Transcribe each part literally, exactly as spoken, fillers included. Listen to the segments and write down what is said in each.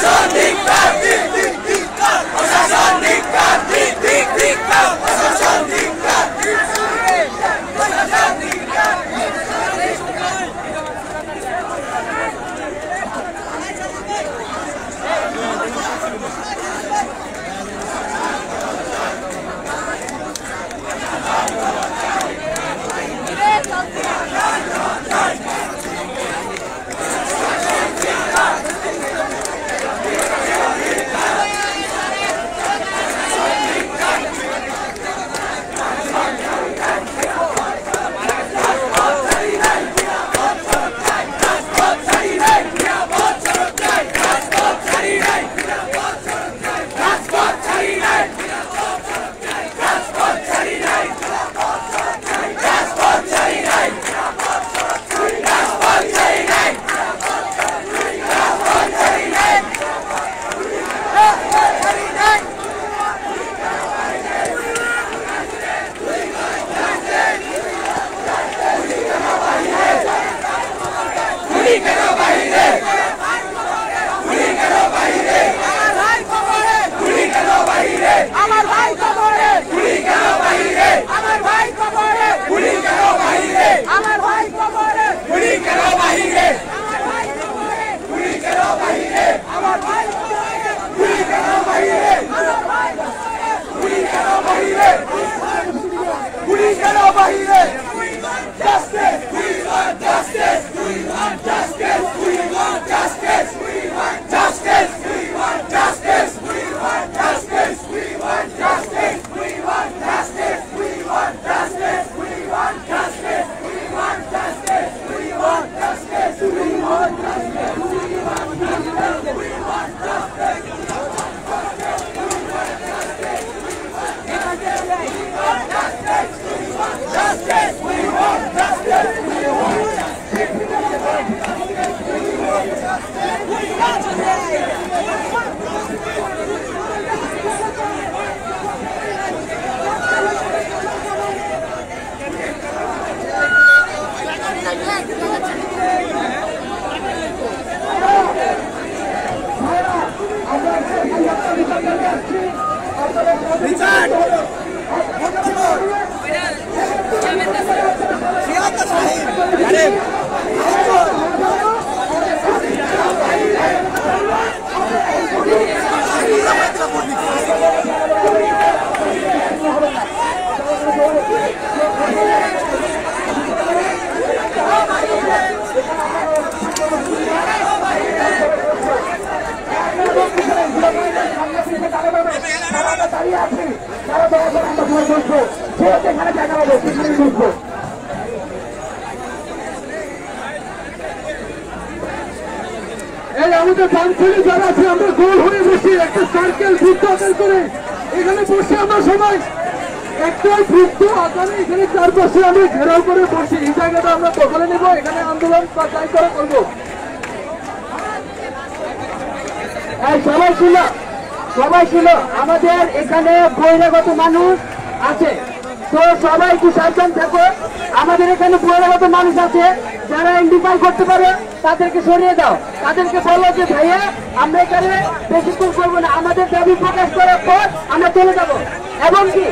সবাই ছিল আমাদের এখানে বহিরাগত মানুষ আছে, তো সবাই একটু সাবধান থাকো। আমাদের এখানে বহিরাগত মানুষ আছে, যারা আইডেন্টিফাই করতে পারে তাদেরকে সরিয়ে দাও। তাদেরকে বলো যে ভাইয়া আমরা এখানে বেশিক্ষণ করবো না, আমাদের দাবি প্রকাশ করার পর আমরা চলে যাবো। এবং কি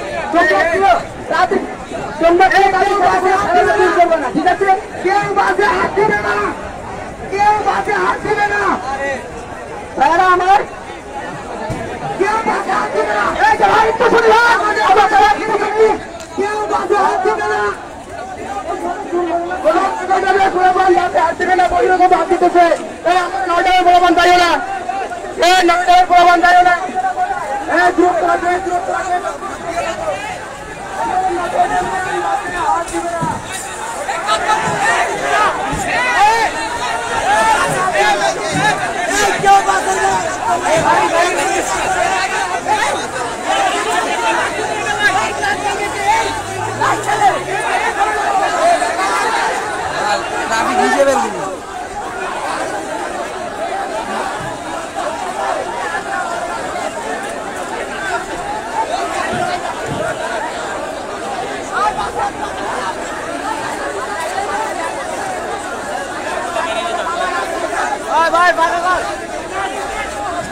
তোমরা করবো না, ঠিক আছে? কেউ বাসে হাত দিবে না, কেউ বাসে হাত দিবে না ভাইয়ারা আমার, কেউ বাসে হাত দিবে না। এই যে ভাই একটু শুনি, কেউ বাসে হাত দিবে না, বহিরাগত হাত দিতেছে। নয়টার প্রমাণ যাইও না, এই নয়টার প্রমাণ যাইও না, দ্রুত দ্রুত ভাই ভাই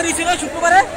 বেরিয়েছিল শুক্রবারে।